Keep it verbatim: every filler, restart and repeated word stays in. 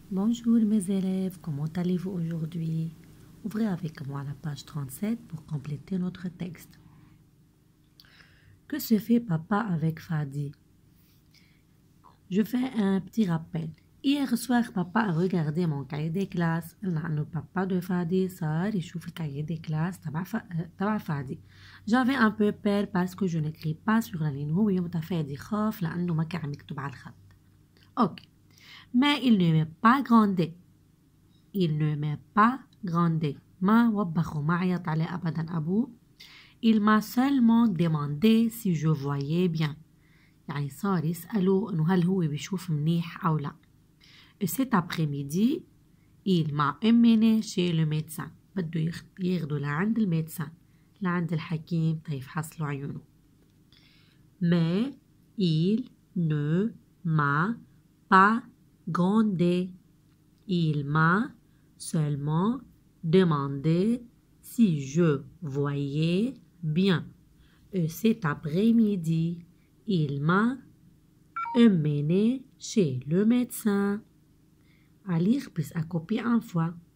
Bonjour mes élèves, comment allez-vous aujourd'hui? Ouvrez avec moi la page trente-sept pour compléter notre texte. Que se fait papa avec Fadi? Je fais un petit rappel. Hier soir, papa a regardé mon cahier des classes. Le papa de Fadi صار يشوف le cahier des classes تبع تبع Fadi. J'avais un peu peur parce que je n'écris pas sur la ligne. هو متفادي خاف لأنه ما كان عم يكتب على الخط. Ok. Mais il ne m'est pas grondé. Il ne m'a pas grondé. ما وبخه ما عيط عليه أبدا أبوه. Il m'a seulement demandé si je voyais bien. يعني صار يسأله إنه هل هو بيشوف منيح أو لا. Et cet après-midi, il m'a emmené chez le médecin. بده ياخده لعند الميدسان. لعند الحكيم تيفحص له عيونه. Mais il ne m'a pas grondé. Il m'a seulement demandé si je voyais bien. Et cet après-midi, il m'a emmené chez le médecin. À lire plus à copier en fois.